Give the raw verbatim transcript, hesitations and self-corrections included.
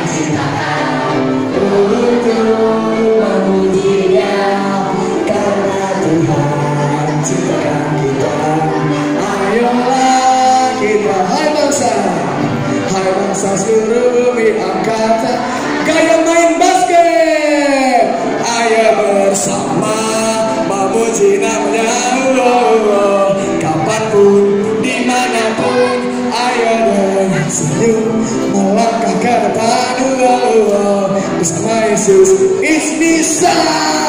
ciptakan untuk memujinya, karena Tuhan ciptakan kita. Ayolah kita, hai bangsa, hai bangsa seluruh bumi angkatan, gaya main basket. Ayo bersama memuji namanya, oh, kapanpun, dimanapun. Ayo dengan senyum melangkah ke depan, oh, bersama Yesus is bisa.